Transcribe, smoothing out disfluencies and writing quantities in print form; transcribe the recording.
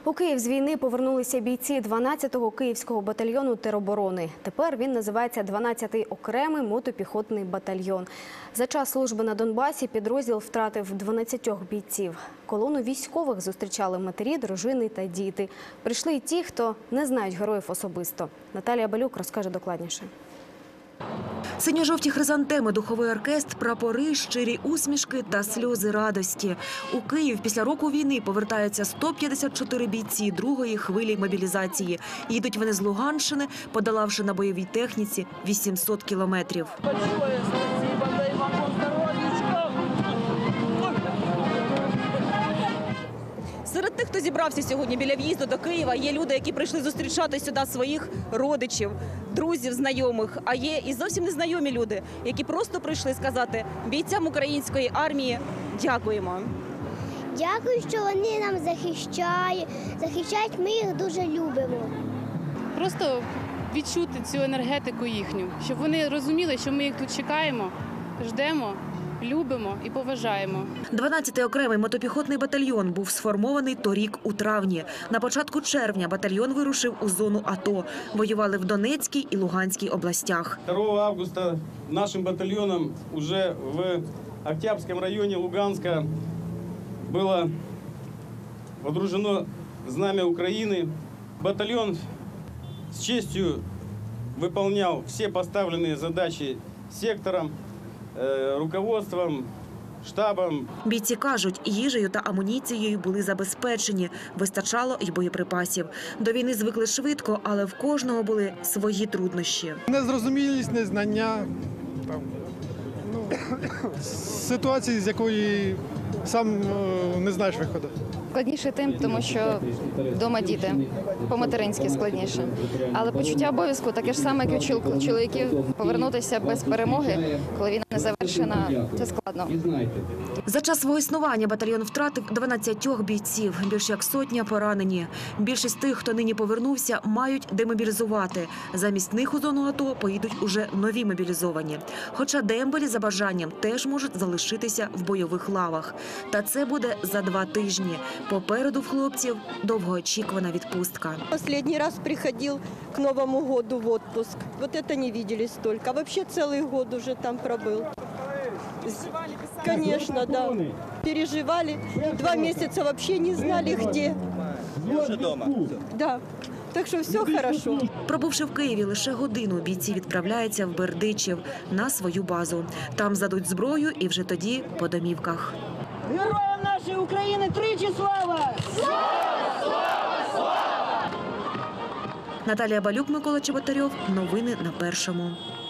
У Київ з війни повернулися бійці 12-го Київського батальйону тероборони. Тепер він називається 12-й окремий мотопіхотний батальйон. За час служби на Донбасі підрозділ втратив 12 бійців. Колону військових зустрічали матері, дружини та діти. Прийшли й ті, хто не знають героїв особисто. Наталія Балюк розкаже докладніше. Синьо-жовті хризантеми, духовий оркестр, прапори, щирі усмішки та сльози радості. У Київ після року війни повертаються 154 бійці другої хвилі мобілізації. Їдуть вони з Луганщини, подолавши на бойовій техніці 800 кілометрів. Серед тих, хто зібрався сьогодні біля в'їзду до Києва, є люди, які прийшли зустрічати сюди своїх родичів, друзів, знайомих. А є і зовсім незнайомі люди, які просто прийшли сказати бійцям української армії «дякуємо». Дякую, що вони нам захищають, ми їх дуже любимо. Просто відчути цю енергетику їхню, щоб вони розуміли, що ми їх тут чекаємо, ждемо, любимо і поважаємо. 12-й окремий мотопіхотний батальйон був сформований торік у травні. На початку червня батальйон вирушив у зону АТО. Воювали в Донецькій і Луганській областях. 2 августа нашим батальоном уже в Октябрьском районе Луганска было водружено знамя Украины. Батальон с честью выполнял все поставленные задачи сектором, руководством, штабом. Бійці кажуть, їжею та амуніцією були забезпечені. Вистачало й боєприпасів. До війни звикли швидко, але в кожного були свої труднощі. Незрозумілість, незнання, ситуації, з якої сам не знаєш виходу. Складніше тим, тому що вдома діти, по-материнськи складніше. Але почуття обов'язку таке ж саме, як і у чоловіків, повернутися без перемоги, коли війна не завершена, це складно. За час свого існування батальйон втратив 12 бійців, більш як сотня поранені. Більшість тих, хто нині повернувся, мають демобілізувати. Замість них у зону АТО поїдуть уже нові мобілізовані. Хоча дембелі за бажанням теж можуть залишитися в бойових лавах. Та це буде за 2 тижні. Попереду в хлопців довгоочікувана відпустка. Последний раз приходил к Новому году в отпуск. Вот это не виделись только. А вообще целый год уже там пробыл. Конечно, да. Переживали. 2 месяца вообще не знали, где. Уже дома? Да. Так що все хорошо. Пробувши в Києві лише годину, бійці відправляються в Бердичів на свою базу. Там здадуть зброю і вже тоді по домівках. Героям нашої України тричі слава! Слава! Слава! Слава! Наталія Балюк, Микола Чеботарьов. Новини на Першому.